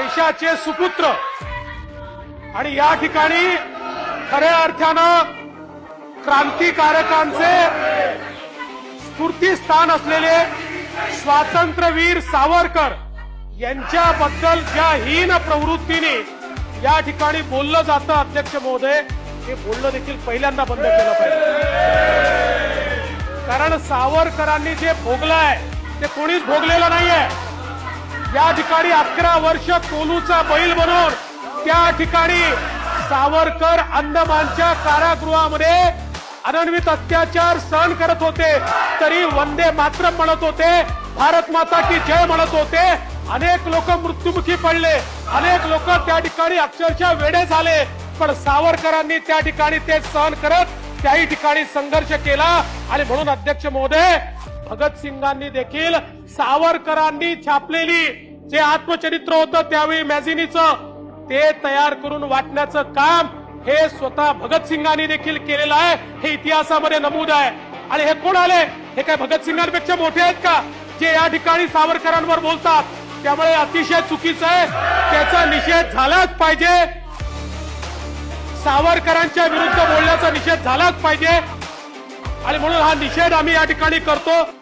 देशाचे सुपुत्र आणि या ठिकाणी खऱ्या अर्थानं क्रांतिकारकांचे स्फूर्तीस्थान असलेले स्वातंत्र्यवीर सावरकर यांच्याबद्दल ज्या हीन प्रवृत्तीने या ठिकाणी बोललं जातं अध्यक्ष महोदय, हे बोलणं देखील पहिल्यांदा बंद केलं पाहिजे। कारण सावरकरांनी जे भोगलंय ते कोणीच भोगलेलं नाहीये। या ठिकाणी 11 वर्ष कोलूचा बैल बनून त्या ठिकाणी सावरकर अंदमानच्या कारागृहामध्ये अनन्वित अत्याचार सहन करत होते, तरी वंदे मातरम म्हणत होते, भारत माता की जय म्हणत होते। अनेक लोक मृत्युमुखी पडले, अनेक लोक त्या ठिकाणी अक्षरशः वेडे झाले, पण सावरकरांनी त्या ठिकाणी ते सहन करत त्याही ठिकाणी संघर्ष केला। आणि म्हणून अध्यक्ष महोदय, भगतसिंगांनी देखील सावरकरांनी छापलेली जे आत्मचरित्र होतं त्यावेळी मॅझिनीचं, ते तयार करून वाटण्याचं काम हे स्वतः भगतसिंगांनी देखील केलेलं आहे। हे इतिहासामध्ये नमूद आहे। आणि हे कोण आले? हे काय भगतसिंगांपेक्षा मोठे आहेत का जे या ठिकाणी सावरकरांवर बोलतात? त्यामुळे अतिशय चुकीचं आहे, त्याचा निषेध झालाच पाहिजे। सावरकरांच्या विरुद्ध बोलण्याचा निषेध झालाच पाहिजे आणि म्हणून हा निषेध आम्ही या ठिकाणी करतो।